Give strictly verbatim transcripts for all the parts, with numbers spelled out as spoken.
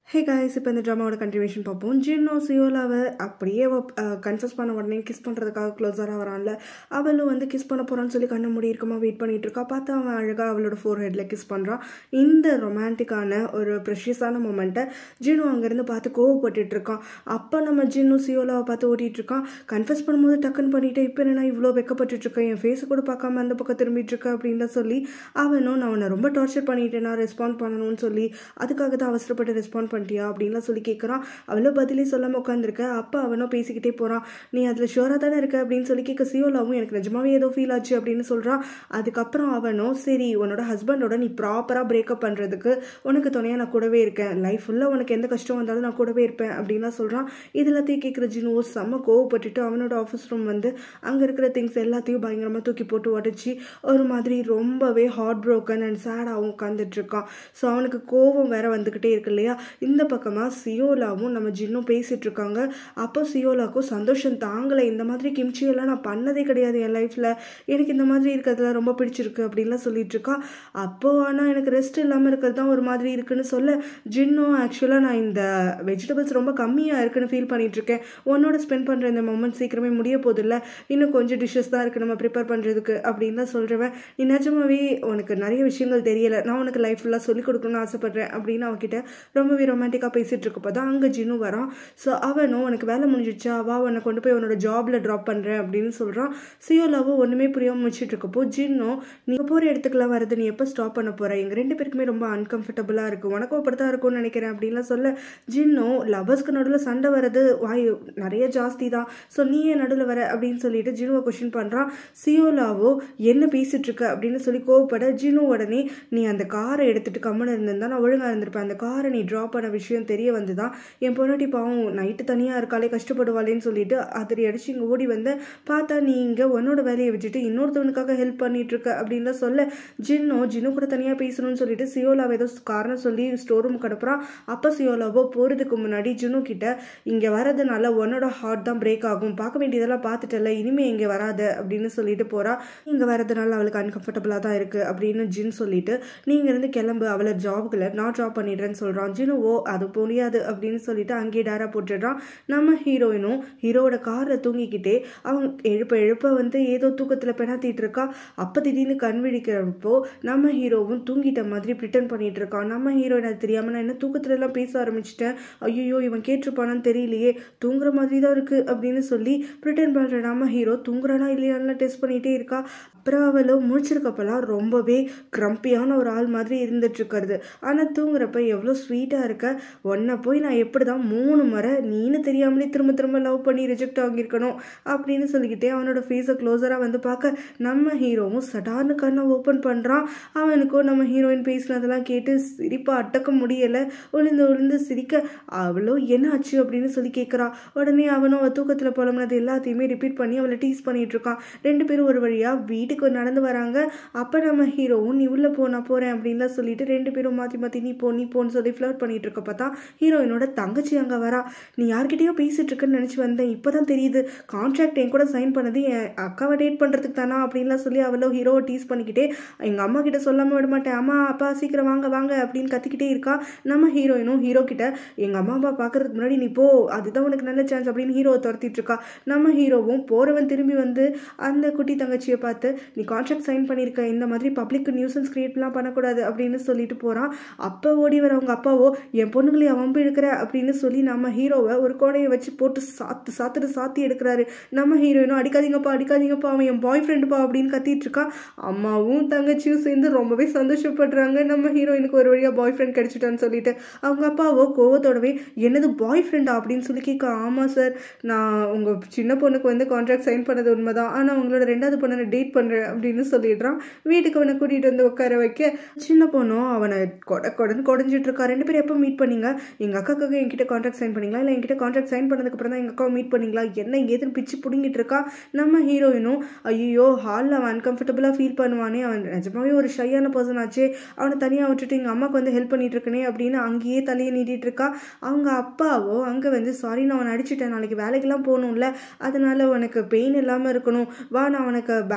Hey guys, இப்போ இந்த ட்ராமாவோட continuation பார்ப்போம். ஜின்னோ சியோலாவை அப்படியே கன்ஃபஸ் பண்ண உடனே கிஸ் பண்ணுறதுக்காக க்ளோஸராக வரான்ல, அவளும் வந்து கிஸ் பண்ண போகிறான்னு சொல்லி கண்ண மூடி இருக்கமா வெயிட் பண்ணிட்டு இருக்கா. பார்த்தா அவன் அழகாக அவளோட ஃபோர் ஹெட்டில் கிஸ் பண்ணுறான். இந்த ரொமான்டிக்கான ஒரு ப்ரெஷியஸான மூமெண்ட்டை ஜின்னோ அங்கேருந்து பார்த்து கோவப்பட்டுட்டு இருக்கான். அப்போ நம்ம ஜின்னோ சியோலாவை பார்த்து ஓட்டிகிட்டு இருக்கான். கன்ஃபஸ் பண்ணும்போது டக்குன்னு பண்ணிவிட்டு இப்போ என்ன இவ்வளோ வெக்கப்பட்டு இருக்கேன், என் ஃபேஸை கூட பார்க்காம அந்த பக்கம் திரும்பிட்டு இருக்கேன் அப்படின்னு சொல்லி அவனும் நான் அவனை ரொம்ப டார்ச்சர் பண்ணிட்டேன், நான் ரெஸ்பாண்ட் பண்ணணும்னு சொல்லி அதுக்காக தான் அவசரப்பட்டு ரெஸ்பாண்ட் பண்ணிட்டியா அப்படின்லாம் சொல்லி கேட்குறான். அவ்வளோ பதிலே சொல்லாமல் உட்காந்துருக்க. அப்போ அவனும் பேசிக்கிட்டே போகிறான். நீ அதில் ஷோராக தானே இருக்க அப்படின்னு சொல்லி கேட்க சியோலாவும் எனக்கு நிஜமாவே ஏதோ ஃபீல் ஆச்சு அப்படின்னு சொல்கிறான். அதுக்கப்புறம் அவனும் சரி உன்னோட ஹஸ்பண்டோட நீ ப்ராப்பராக பிரேக்கப் பண்ணுறதுக்கு உனக்கு துணையாக நான் கூடவே இருக்கேன், லைஃப் ஃபுல்லாக உனக்கு எந்த கஷ்டம் வந்தாலும் நான் கூடவே இருப்பேன் அப்படின்லாம் சொல்கிறான். இது எல்லாத்தையும் கேட்குற ஜின்னோ செம்ம கோவப்பட்டுட்டு அவனோட ஆஃபீஸ் ரூம் வந்து அங்கே இருக்கிற திங்ஸ் எல்லாத்தையும் பயங்கரமாக தூக்கி போட்டு உடச்சி ஒரு மாதிரி ரொம்பவே ஹார்ட் ப்ரோக்கன் அண்ட் சேடாகவும் உட்காந்துட்டு இருக்கான். ஸோ அவனுக்கு கோவம் வேற வந்துக்கிட்டே இருக்கு இல்லையா. இந்த பக்கமாக சியோலாவும் நம்ம ஜின்னும் பேசிட்டு இருக்காங்க. அப்போ சியோலாக்கும் சந்தோஷம் தாங்கலை. இந்த மாதிரி கிம்ச்சியெல்லாம் நான் பண்ணதே கிடையாது என் லைஃப்பில், எனக்கு இந்த மாதிரி இருக்கிறதுல ரொம்ப பிடிச்சிருக்கு அப்படின்லாம் சொல்லிட்டு இருக்கா. அப்போ ஆனால் எனக்கு ரெஸ்ட் இல்லாமல் இருக்கிறது தான் ஒரு மாதிரி இருக்குன்னு சொல்ல ஜின்னும் ஆக்சுவலாக நான் இந்த வெஜிடபிள்ஸ் ரொம்ப கம்மியாக இருக்குன்னு ஃபீல் பண்ணிட்டு இருக்கேன், உன்னோட ஸ்பெண்ட் பண்ணுற இந்த மொமெண்ட் சீக்கிரமே முடிய போகுது இல்லை, இன்னும் கொஞ்சம் டிஷ்ஷஸ் தான் இருக்குது நம்ம ப்ரிப்பேர் பண்ணுறதுக்கு அப்படின்லாம் சொல்கிறவன். நீ நிஜமாவே உனக்கு நிறைய விஷயங்கள் தெரியலை, நான் உனக்கு லைஃப் ஃபுல்லாக சொல்லிக் கொடுக்கணும்னு ஆசைப்பட்றேன் அப்படின்னு அவகிட்ட ரொம்பவே ரொமான்டிக்காக பேசிகிட்டு இருக்கப்போ தான் அங்கே ஜின்னு வரான். ஸோ அவனும் உனக்கு வேலை முடிஞ்சிடுச்சா, வா உன்னை கொண்டு போய் உன்னோட ஜாபில் ட்ராப் பண்ணுறேன் அப்படின்னு சொல்கிறான். சியோலாவும் ஒன்றுமே புரியாமல் முடிச்சுட்டு இருக்கப்போ ஜின்னும் நீ போகிற இடத்துக்குலாம் வரது நீ எப்போ ஸ்டாப் பண்ண போகிற, எங்கள் ரெண்டு பேருக்குமே ரொம்ப அன்கம்ஃபர்டபுளாக இருக்குது, உனக்கும் அப்படித்தான் இருக்கும்னு நினைக்கிறேன் அப்படின்லாம் சொல்ல ஜின்னும் லவர்ஸ்க்கு நடுவில் சண்டை வர்றது வாயு நிறைய ஜாஸ்தி தான், ஸோ நீயே நடுவில் வர அப்படின்னு சொல்லிட்டு ஜின்னுவை கொஸ்டின் பண்ணுறான். சியோலாவோ என்ன பேசிட்டு இருக்க அப்படின்னு சொல்லி கோவப்பட ஜின்னு உடனே நீ அந்த காரை எடுத்துகிட்டு கம்மன் இருந்திருந்தா நான் ஒழுங்காக இருந்திருப்பேன், அந்த காரை நீ ட்ராப் பண்ண விஷயம் தெரிய வந்து தான் என் பொண்ணாட்டி பாவம் நைட்டு தனியாக இருக்காளே கஷ்டப்படுவாளேன்னு சொல்லிட்டு அதிரி அடிச்சு இங்கே ஓடி வந்து பார்த்தா நீ இங்கே உன்னோட வேலையை வச்சுட்டு இன்னொருத்தவனுக்காக ஹெல்ப் பண்ணிட்டு இருக்க அப்படின்லாம் சொல்ல ஜின்னோ ஜின்னு கூட தனியாக பேசணும்னு சொல்லிட்டு சியோலாவை ஏதோ காரணம் சொல்லி ஸ்டோர் ரூம் கிடப்புறான். அப்போ சியோலாவோ போகிறதுக்கு முன்னாடி ஜின்னு கிட்ட இங்கே வரதுனால உன்னோட ஹார்ட் தான் பிரேக் ஆகும், பார்க்க வேண்டியதெல்லாம் பார்த்துட்டல, இனிமே இங்கே வராது அப்படின்னு சொல்லிட்டு போகிறா. இங்கே வரதுனால அவளுக்கு அன்கம்ஃபர்டபுளாக தான் இருக்குது அப்படின்னு ஜின் சொல்லிட்டு நீங்கள் இருந்து கிளம்பு, அவளை ஜாபுக்குள்ள நான் ட்ராப் பண்ணிடுறேன்னு சொல்கிறான். ஜின்னுவோ அது முடியாது அப்படின்னு சொல்லிட்டு அங்கேயே டேரா போட்டுடுறான். நம்ம ஹீரோயினும் ஹீரோட காரில் தூங்கிக்கிட்டே அவங்க எழுப்ப எழுப்ப வந்து ஏதோ தூக்கத்தில் பெணாத்திட்டு இருக்கா. அப்போ திடீர்னு கண் விழிக்கிறப்போ நம்ம ஹீரோவும் தூங்கிட்ட மாதிரி பிரிட்டன் பண்ணிட்டு இருக்கான். நம்ம ஹீரோயின் அது தெரியாமல் நான் என்ன தூக்கத்துல எல்லாம் பேச ஆரம்பிச்சிட்டேன், ஐயோ இவன் கேட்டிருப்பானான்னு தெரியலையே, தூங்குற மாதிரி தான் இருக்கு அப்படின்னு சொல்லி பிரிட்டன் பண்ணுற நம்ம ஹீரோ தூங்குறானா இல்லையான்னு டெஸ்ட் பண்ணிகிட்டே இருக்கா. அப்புறம் அவளும் முடிச்சிருக்கப்பெல்லாம் ரொம்பவே க்ரம்பியான ஒரு ஆள் மாதிரி இருந்துட்டு இருக்கிறது. ஆனால் தூங்குறப்ப எவ்வளோ ஸ்வீட்டாக இருக்க, உன்னை போய் நான் எப்படி தான் மூணு முறை நீனு தெரியாமலே திரும்ப திரும்ப லவ் பண்ணி ரிஜெக்ட் ஆகியிருக்கணும் அப்படின்னு சொல்லிக்கிட்டே அவனோட ஃபேஸை க்ளோஸராக வந்து பார்க்க நம்ம ஹீரோவும் சடார்னு கண்ணை ஓப்பன் பண்ணுறான். அவனுக்கும் நம்ம ஹீரோயின் பேசினதெல்லாம் கேட்டு சிரிப்பா அட்டக்க முடியலை, ஒளிந்து ஒளிந்து சிரிக்க அவளோ என்ன ஆச்சு அப்படின்னு சொல்லி கேட்குறா. உடனே அவனும் அவள் தூக்கத்தில் புலம்புனது எல்லாத்தையுமே ரிப்பீட் பண்ணி அவளை டீஸ் பண்ணிட்டு இருக்கான். ரெண்டு பேரும் ஒரு வழியாக வீட்டுக்கு நடந்து வராங்க. அப்போ நம்ம ஹீரோவும் நீ உள்ளே போ நான் போகிறேன் அப்படின்லாம் சொல்லிட்டு ரெண்டு பேரும் மாற்றி மாற்றி நீ போ நீ போன்னு சொல்லி ஃப்ளர்ட் பண்ணிட்டு இருக்க பார்த்தா ஹீரோயினோட தங்கச்சி அங்கே வரா. நீ யார்கிட்டயோ பேசிட்டு இருக்குன்னு நினச்சி வந்தேன், இப்போ தான் தெரியுது கான்ட்ராக்ட் என் கூட சைன் பண்ணது என் அக்காவை டேட் பண்ணுறதுக்கு தானா அப்படின்லாம் சொல்லி அவளோ ஹீரோவை டீஸ் பண்ணிக்கிட்டே எங்கள் அம்மா கிட்ட சொல்லாமல் விட மாட்டேன், அம்மா அப்பா சீக்கிரம் வாங்க வாங்க அப்படின்னு கத்திக்கிட்டே இருக்கா. நம்ம ஹீரோயினும் ஹீரோ கிட்ட எங்கள் அம்மா அப்பா பார்க்கறதுக்கு முன்னாடி நீ போ, அதுதான் உனக்கு நல்ல சான்ஸ் அப்படின்னு ஹீரோவை துரத்திட்டு இருக்கா. நம்ம ஹீரோவும் போகிறவன் திரும்பி வந்து அந்த குட்டி தங்கச்சியை பார்த்து நீ கான்ட்ராக்ட் சைன் பண்ணியிருக்க, இந்த மாதிரி பப்ளிக் நியூசன்ஸ் கிரியேட்லாம் பண்ணக்கூடாது அப்படின்னு சொல்லிட்டு போகிறான். அப்போ ஓடி வர அவங்க அப்பாவோ என் பொண்ணுங்களையும் அவன் எடுக்கிற அப்படின்னு சொல்லி நம்ம ஹீரோவை ஒரு கோடையை வச்சு போட்டு சாத்து சாத்துட்டு சாத்தி எடுக்கிறாரு. நம்ம ஹீரோயினும் அடிக்காதீங்கப்பா அடிக்காதீங்கப்பா அவன் என் பாய் ஃப்ரெண்டுப்பா அப்படின்னு கத்திட்டு இருக்கா. அம்மாவும் தங்கச்சியும் சேர்ந்து ரொம்பவே சந்தோஷப்படுறாங்க, நம்ம ஹீரோயினுக்கு ஒரு வழியாக பாய் ஃப்ரெண்ட் கிடைச்சிட்டான்னு சொல்லிட்டு. அவங்க அப்பாவோ கோவத்தோடவே என்னது பாய் ஃப்ரெண்டா அப்படின்னு சொல்லி கேட்க, ஆமாம் சார் நான் உங்கள் சின்ன பொண்ணுக்கு வந்து கான்ட்ராக்ட் சைன் பண்ணது உண்மைதான், ஆனால் உங்களோட ரெண்டாவது பொண்ணை டேட் பண்ணுறேன் அப்படின்னு சொல்லிடுறான். வீட்டுக்கு அவனை கூட்டிகிட்டு வந்து உட்கார வைக்க சின்ன பொண்ணும் அவனை கொட கொடன்னு கொடைஞ்சிட்டு இருக்கா. ரெண்டு பேரும் எப்போ மீட் பண்ணீங்க, எங்கள் அக்காக்காக என்கிட்ட கான்ட்ராக்ட் சைன் பண்ணிங்களா இல்லை என்கிட்ட கான்ட்ராக்ட் சைன் பண்ணதுக்கப்புறம் தான் எங்கள் அக்காவை மீட் பண்ணிங்களா, என்ன ஏதுன்னு பிச்சு பிடிங்கிட்டு இருக்கா. நம்ம ஹீரோயினும் ஐயோ ஹாலில் அவன் அன்கம்ஃபர்டபுளாக ஃபீல் பண்ணுவானே, அவன் நிஜமாவே ஒரு ஷையான பர்சன் ஆச்சு, அவனை தனியாக விட்டுட்டு எங்கள் அம்மாவுக்கு வந்து ஹெல்ப் பண்ணிட்டு இருக்கனே அப்படின்னு அங்கேயே தலையை நீட்டிட்டு இருக்கா. அவங்க அப்பாவோ அங்கே வந்து சாரி நான் அவனை அடிச்சுட்டேன், நாளைக்கு வேலைக்கெல்லாம் போகணும்ல, அதனால உனக்கு பெயின் இல்லாமல் இருக்கணும், வா நான் உனக்கு பேண்டேட்லாம்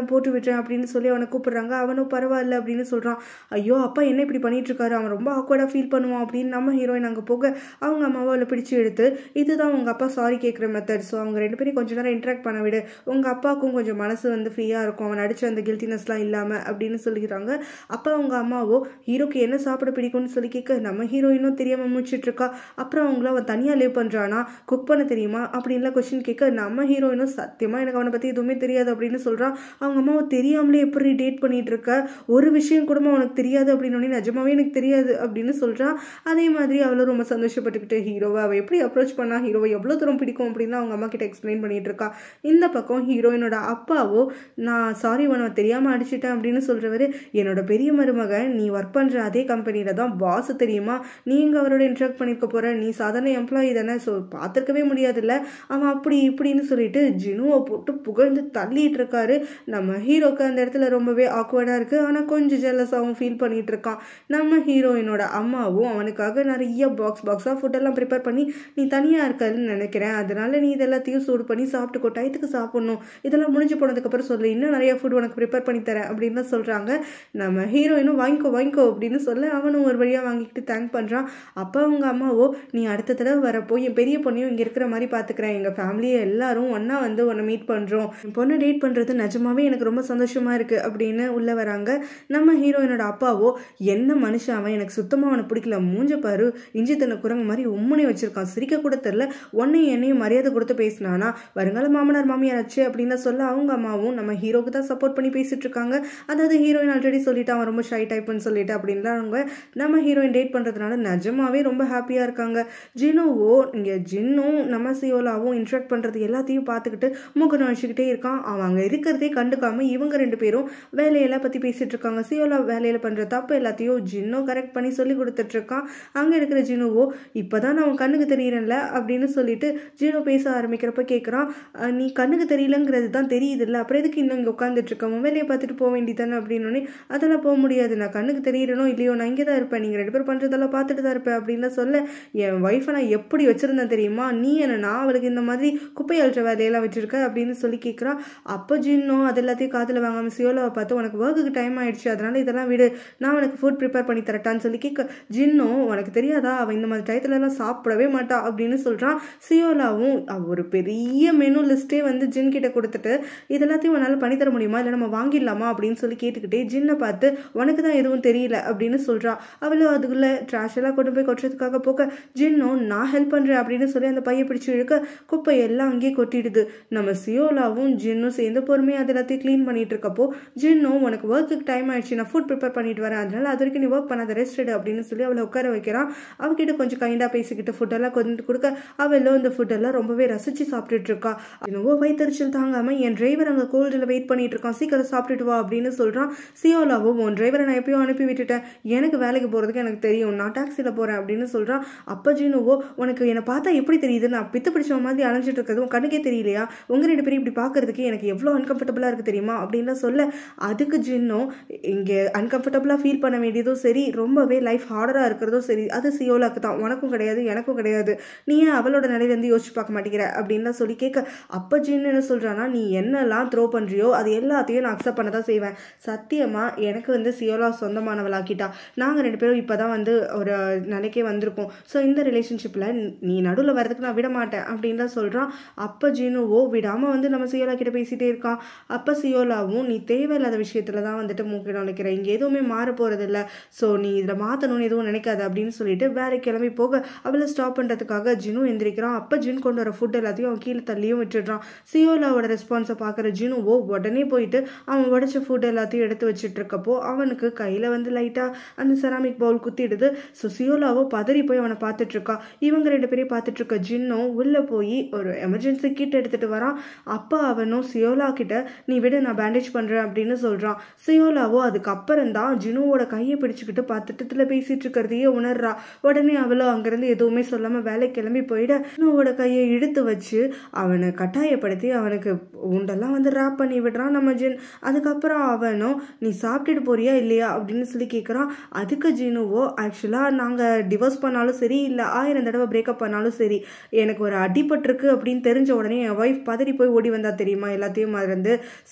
நான் போட்டு விட்டுறேன் அப்படின்னு சொல்லி அவனை கூப்பிடுறாங்க. அவனும் பரவாயில்ல அப்படின்னு சொல்கிறான். ஐயோ அப்பா என்ன இப்படி பண்ணிட்டு இருக்காரு, அவன் ரொம்ப ஆக்வர்டாக ஃபீல் பண்ணுவான் அப்படின்னு நம்ம ஹீரோயின் அங்கே போக அவங்க அம்மாவை அவளை பிடிச்சி எடுத்து இதுதான் உங்கள் அப்பா சாரி கேட்குற மெத்தட், ஸோ அவங்க ரெண்டு பேரும் கொஞ்சம் நேரம் இன்ட்ராக்ட் பண்ண விடு, உங்கள் அப்பாவுக்கும் கொஞ்சம் மனசு வந்து ஃப்ரீயாக இருக்கும், அவன் அடிச்ச அந்த கில்ட்டினஸ்லாம் இல்லாமல் அப்படின்னு சொல்லிக்கிறாங்க. அப்போ அவங்க அம்மாவோ ஹீரோக்கு என்ன சாப்பிட பிடிக்கும்னு சொல்லி கேட்க நம்ம ஹீரோயினும் தெரியாமல் முடிச்சிட்டு இருக்கா. அப்புறம் அவங்கள அவன் தனியாக லிவ் பண்ணுறானா, குக் பண்ண தெரியுமா அப்படின்லாம் கொஸ்டின் கேட்க நம்ம ஹீரோயினும் சத்தியமாக எனக்கு அவனை பற்றி எதுவுமே தெரியாது அப்படின்னு சொல்கிறான். அவங்க அம்மாவை தெரியாமலே எப்படி டேட் பண்ணிட்டு இருக்க, ஒரு விஷயம் கூட அவனுக்கு தெரியாது அப்படின்னு நிஜமாவே எனக்கு தெரியாது அப்படின்னு சொல்கிறான். அதே மாதிரி அவளும் ரொம்ப சந்தோஷப்பட்டுக்கிட்டு ஹீரோவை அவள் எப்படி அப்ரோச் பண்ணா, ஹீரோவை எவ்வளோ தூரம் பிடிக்கும் அப்படின்னு அவங்க அம்மா கிட்ட எக்ஸ்பிளைன் பண்ணிட்டு இருக்கா. இந்த பக்கம் ஹீரோயினோட அப்பாவோ நான் சாரி உனவை தெரியாமல் அடிச்சிட்டேன் அப்படின்னு சொல்கிறவர், என்னோட பெரிய மருமகன் நீ ஒர்க் பண்ணுற அதே கம்பெனியில் தான் பாஸ் தெரியுமா, நீங்கள் அவரோட இன்ட்ராக்ட் பண்ணிக்க போகிற, நீ சாதாரண எம்ப்ளாயி தானே, ஸோ பார்த்துருக்கவே முடியாதுல்ல, அவன் அப்படி இப்படின்னு சொல்லிட்டு ஜினுவை போட்டு புகழ்ந்து தள்ளிட்டு இருக்காரு. நம்ம ஹீரோக்கு அந்த இடத்துல ரொம்பவே ஆக்வர்டாக இருக்குது. ஆனால் கொஞ்சம் ஜெல்லஸாகவும் ஃபீல் பண்ணிட்டு இருக்கான். நம்ம ஹீரோயினோட அம்மாவும் அவனுக்காக நிறைய பாக்ஸ் பாக்ஸாக ஃபுட்டெல்லாம் ப்ரிப்பேர் பண்ணி நீ தனியாக இருக்கன்னு நினைக்கிறேன், அதனால நீ இதெல்லாத்தையும் சூடு பண்ணி சாப்பிட்டுக்கோ, டயத்துக்கு சாப்பிடணும், இதெல்லாம் முடிஞ்சு போனதுக்கப்புறம் சொல்லு, இன்னும் நிறைய ஃபுட் உனக்கு ப்ரிப்பேர் பண்ணி தரேன் அப்படின்னு சொல்கிறாங்க. நம்ம ஹீரோயினும் வாங்கிக்கோ வாங்கிக்கோ அப்படின்னு சொல்ல அவனும் ஒரு வழியாக வாங்கிக்கிட்டு தேங்க் பண்ணுறான். அப்போ அவங்க அம்மாவோ நீ அடுத்த தடவை வரப்போ என் பெரிய பொண்ணையும் இங்கே இருக்கிற மாதிரி பார்த்துக்கிறேன், எங்கள் ஃபேமிலியை எல்லாரும் ஒன்றா வந்து உன்னை மீட் பண்ணுறோம், என் பொண்ணை டேட் பண்ணுறது நிஜமாவே எனக்கு ரொம்ப சந்தோஷமாக இருக்குது அப்படின்னு உள்ளே வராங்க. நம்ம ஹீரோயினோட அப்பாவோ என்ன மனுஷன் அவன், எனக்கு சுத்தமாக அவனை பிடிக்கல, மூஞ்ச பாரு இஞ்சி தன்னை குரங்கு மாதிரி உம்முனே வச்சிருக்கான், சிரிக்க கூட தெரில, உன்னையும் என்னையும் மரியாதை கொடுத்து பேசினானா வருங்கால மாமனார் மாமியாராச்சு அப்படின்னு சொல்ல அவங்க அம்மாவும் நம்ம ஹீரோக்கு தான் சப்போர்ட் பண்ணி பேசிட்டு இருக்காங்க. அதாவது ஹீரோயின் ஆல்ரெடி சொல்லிட்டு அவன் ரொம்ப ஷை டைப்னு சொல்லிட்டு அப்படின்லாம் அவங்க நம்ம ஹீரோயின் டேட் பண்ணுறதுனால நிஜமாவே ரொம்ப ஹாப்பியாக இருக்காங்க. ஜினுவோ இங்கே ஜின்னும் நம்ம சியோலாவும் இன்ட்ராக்ட் பண்ணுறது எல்லாத்தையும் பார்த்துக்கிட்டு மூக்க நுழைச்சிக்கிட்டே இருக்கான். அவன் அங்கே இருக்கிறதே கண்டுக்காம இவங்க ரெண்டு பேரும் வேலையெல்லாம் பற்றி பேசிட்டு இருக்காங்க. சியோலா வேலையில் பண்ணுற தப்பு எல்லாத்தையும் ஜின்னும் கரெக்ட் பண்ணி சொல்லி கொடுத்துட்டு இருக்கான். அங்கே இருக்கிற ஜினுவோ இப்போதான் நான் கண்ணுக்கு தெரியறேன்ல அப்படின்னு சொல்லிட்டு ஜினு பேச ஆரம்பிக்கிறப்ப கேட்குறான், நீ கண்ணுக்கு தெரியலங்கிறது தான் தெரியுது இல்லை, அப்புறம் எதுக்கு இன்னும் இங்கே உட்காந்துட்டு இருக்க, வேலையை பார்த்துட்டு போக வேண்டியதானே அப்படின்னு. அதெல்லாம் போக முடியாது, நான் கண்ணுக்கு தெரியறனோ இல்லையோ நான் இங்கே தான் இருப்பேன், நீங்கள் ரெண்டு பேரும் பண்ணுறதெல்லாம் பார்த்துட்டு தான் இருப்பேன் அப்படின்னு சொல்ல என் ஒய்ஃபை நான் எப்படி வச்சுருந்தேன் தெரியுமா, நீ என்ன நான் அவளுக்கு இந்த மாதிரி குப்பை அழுற வேலையெல்லாம் வச்சுருக்க அப்படின்னு சொல்லி கேட்குறான். அப்போ ஜின்னும் அது எல்லாத்தையும் காதில் வாங்காமல் சியோலாவை பார்த்து உனக்கு ஒர்க்குக்கு டைம் ஆயிடுச்சு, அதனால இதெல்லாம் விடு, நான் உனக்கு ஃபுட் ப்ரிப்பேர் பண்ணி தரட்டான்னு சொல்லி கேட்க ஜின்னும் உனக்கு தெரியாதா அவன் இந்த மாதிரி டயத்துலலாம் சாப்பிடவே மாட்டா அப்படின்னு சொல்கிறான். சியோலாவும் ஒரு பெரிய மெனு லிஸ்ட்டே வந்து ஜின் கிட்ட கொடுத்துட்டு இதெல்லாத்தையும் உன்னால் பண்ணித்தர முடியுமா, இல்லை நம்ம வாங்கிடலாமா அப்படின்னு சொல்லி கேட்டுக்கிட்டே ஜின்னை பார்த்து உனக்கு தான் எதுவும் தெரியல அப்படின்னு சொல்கிறா. அவளும் அதுக்குள்ளே ட்ராஷ் எல்லாம் கொண்டு போய் கொட்டுறதுக்காக போக ஜின்னும் நான் ஹெல்ப் பண்ணுறேன் அப்படின்னு சொல்லி அந்த பையை பிடிச்சி இழுக்க குப்பை எல்லாம் அங்கேயே கொட்டிடுது. நம்ம சியோலாவும் ஜின்னும் சேர்ந்து பொறுமையாக அது எல்லாத்தையும் க்ளீன் பண்ணிட்டு இருக்கப்போ ஜின்னும் உனக்கு ஒர்க்குக்கு டைம் ஆயிடுச்சு, நான் ஃபுட் ப்ரிப்பேர் பண்ணிட்டு வரேன், அதனால அது வரைக்கும் நீ ஒர்க் பண்ணாத, ரெஸ்ட் எடு அப்படின்னு சொல்லி அவளை உட்கார வைக்கிறான். அவகிட்ட கொஞ்சம் கைண்டாக பேசிக்கிட்டு ஃபுட்டெல்லாம் கொண்டு கொடுக்க அவளும் இந்த ஃபுட்டெல்லாம் ரொம்பவே ரசிச்சு சாப்பிட்டுட்டு இருக்கா. என்னவோ வயிற்றுச்சல் தாங்காம என் டிரைவர் அங்கே கோல்டில் வெயிட் பண்ணிட்டு இருக்கான், சீக்கிரம் சாப்பிட்டுட்டு வா அப்படின்னு சொல்கிறான். சியோலாவோ உன் டிரைவரை நான் எப்பயும் அனுப்பி விட்டுட்டேன், எனக்கு வேலைக்கு போகிறதுக்கு எனக்கு தெரியும், நான் டாக்ஸியில் போகிறேன் அப்படின்னு சொல்கிறான். அப்போ ஜினுவோ உனக்கு என்னை பார்த்தா எப்படி தெரியுது, நான் பித்து பிடிச்ச மாதிரி அலைஞ்சிட்டு இருக்கிறது உன் கண்ணுக்கே தெரியலையா, உங்கள் ரெண்டு பேரும் இப்படி பார்க்கறதுக்கு எனக்கு எவ்வளோ அன்கம்ஃபர்டபுளாக இருக்குது தெரியுமா அப்படின்னு சொல்ல அதுக்கு ஜின்னும் இங்கே அன்கம்ஃபர்டபுளாக ஃபீல் பண்ண வேண்டியதும் சரி, ரொம்பவே லைஃப் ஹார்டராக இருக்கிறதும் சரி அது சியோலாக்கு தான், உனக்கும் கிடையாது எனக்கும் கிடையாது, நீ ஏன் அவளோட நிலையிலேருந்து யோசிச்சு பார்க்க மாட்டேங்கிற அப்படின்லாம் சொல்லி கேட்க அப்போ ஜின்னு என்ன சொல்கிறான்னா நீ என்னெல்லாம் த்ரோ பண்ணுறியோ அது எல்லாத்தையும் நான் அக்செப்ட் பண்ண தான் செய்வேன், சத்தியமாக எனக்கு வந்து சியோலா சொந்தமானவளாக்கிட்டா, நாங்கள் ரெண்டு பேரும் இப்போ தான் வந்து ஒரு நிலைக்கே வந்திருக்கோம், ஸோ இந்த ரிலேஷன்ஷிப்பில் நீ நடுவில் வரதுக்கு நான் விட மாட்டேன் அப்படின்லாம் சொல்கிறான். அப்போ ஜினுவோ விடாமல் வந்து நம்ம சியோலா கிட்ட பேசிகிட்டே இருக்கான். அப்போ சியோலாவும் நீ தேவையில்லாத விஷயத்தில் தான் வந்துட்டு மூக்கிட நினைக்கிறேன், இங்கே எதுவுமே மாற போகிறது இல்லை, ஸோ நீ இதில் மாற்றணும்னு எதுவும் நினைக்காது அப்படின்னு சொல்லிட்டு வேற கிளம்பி போக அவளை ஸ்டாப் பண்ணுறதுக்காக ஜினு எந்திரிக்கிறான். அப்போ ஜின் கொண்டு வர ஃபுட் எல்லாத்தையும் அவன் கீழே தள்ளியும் விட்டுடுறான். சியோலாவோட ரெஸ்பான்ஸை பார்க்குற ஜினுவோ உடனே போயிட்டு அவன் உடைச்ச ஃபுட் எல்லாத்தையும் எடுத்து வச்சுட்டு இருக்கப்போ அவனுக்கு கையில் வந்து லைட்டாக அந்த செராமிக் பவுல் குத்திடுது. ஸோ சியோலாவோ பதறி போய் அவனை பார்த்துட்டு இருக்கா. இவங்க ரெண்டு பேரையும் பார்த்துட்டு இருக்க ஜின்னும் உள்ளே போய் ஒரு எமர்ஜென்சி கிட் எடுத்துகிட்டு வரான். அப்போ அவனும் சியோலா கிட்ட நீ விட நான் பேண்டேஜ் பண்ணுறேன் அப்படின்னு சொல்கிறான். சியோலாவோ அதுக்கப்புறம் தான் ஜினுவோட கையை பிடிச்சிக்கிட்டு பத்திட்டத்தில் பேசிட்டு இருக்கிறதையே உணர்றா. உடனே அவளும் அங்கேருந்து எதுவுமே சொல்லாமல் வேலை கிளம்பி போயிட ஜினுவோட கையை இழுத்து வச்சு அவனை கட்டாயப்படுத்தி அவனுக்கு உண்டெல்லாம் வந்து ரேப் பண்ணி விடுறான் நம்ம ஜின். அதுக்கப்புறம் அவனும் நீ சாப்பிட்டுட்டு போறியா இல்லையா அப்படின்னு சொல்லி கேட்குறான். அதுக்கு ஜினுவோ ஆக்சுவலாக நாங்கள் டிவோர்ஸ் பண்ணாலும் சரி இல்லை ஆயிரம் தடவை பிரேக்கப் பண்ணாலும் சரி எனக்கு ஒரு அடிபட்டிருக்கு அப்படின்னு தெரிஞ்ச உடனே என் ஒய்ஃப் பதறி போய் ஓடி வந்தா தெரியுமா எல்லாத்தையும் மறந்து, ஸோ